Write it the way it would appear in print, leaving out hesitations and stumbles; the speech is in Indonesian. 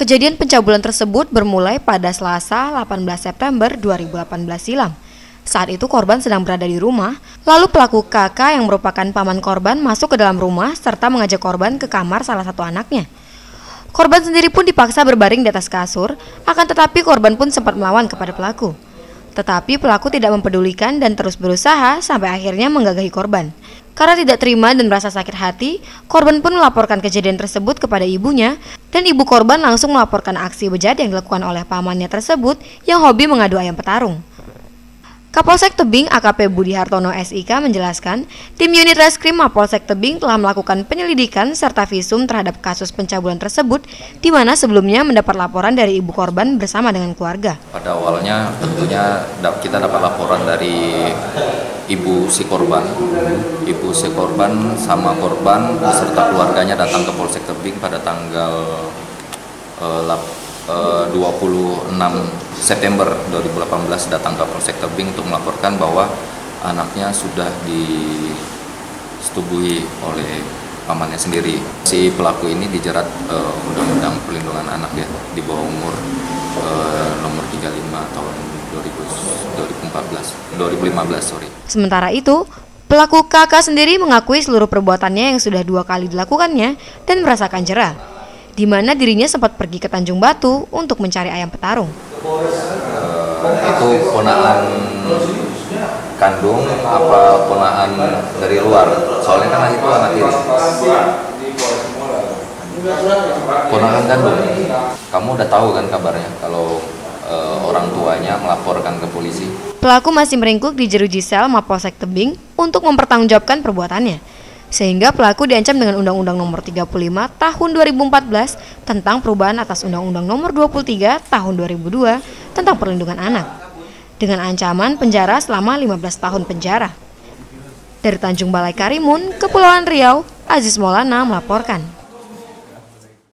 Kejadian pencabulan tersebut bermulai pada Selasa 18 September 2018 silam. Saat itu korban sedang berada di rumah, lalu pelaku kakak yang merupakan paman korban masuk ke dalam rumah serta mengajak korban ke kamar salah satu anaknya. Korban sendiri pun dipaksa berbaring di atas kasur, akan tetapi korban pun sempat melawan kepada pelaku. Tetapi pelaku tidak mempedulikan dan terus berusaha sampai akhirnya menggagahi korban. Karena tidak terima dan merasa sakit hati, korban pun melaporkan kejadian tersebut kepada ibunya dan ibu korban langsung melaporkan aksi bejat yang dilakukan oleh pamannya tersebut yang hobi mengadu ayam petarung. Kapolsek Tebing AKP Budi Hartono SIK menjelaskan, tim unit reskrim Mapolsek Tebing telah melakukan penyelidikan serta visum terhadap kasus pencabulan tersebut, di mana sebelumnya mendapat laporan dari ibu korban bersama dengan keluarga. Pada awalnya tentunya kita dapat laporan dari ibu si korban. Ibu si korban sama korban beserta keluarganya datang ke Polsek Tebing pada tanggal 26 September 2018 datang ke Polsek Tebing untuk melaporkan bahwa anaknya sudah disetubuhi oleh pamannya sendiri. Si pelaku ini dijerat Undang-Undang Perlindungan Anak ya, di bawah umur nomor 35 tahun 2015. Sementara itu, pelaku kakak sendiri mengakui seluruh perbuatannya yang sudah 2 kali dilakukannya dan merasakan jera, di mana dirinya sempat pergi ke Tanjung Batu untuk mencari ayam petarung. Itu ponaan kandung apa ponaan dari luar? Soalnya kan itu anak tiri. Ponaan kandung. Kamu udah tahu kan kabarnya kalau orang tuanya melaporkan ke polisi. Pelaku masih meringkuk di jeruji sel Mapolsek Tebing untuk mempertanggungjawabkan perbuatannya. Sehingga pelaku diancam dengan Undang-Undang Nomor 35 Tahun 2014 tentang perubahan atas Undang-Undang Nomor 23 Tahun 2002 tentang perlindungan anak, dengan ancaman penjara selama 15 tahun penjara. Dari Tanjung Balai Karimun, Kepulauan Riau, Aziz Maulana melaporkan.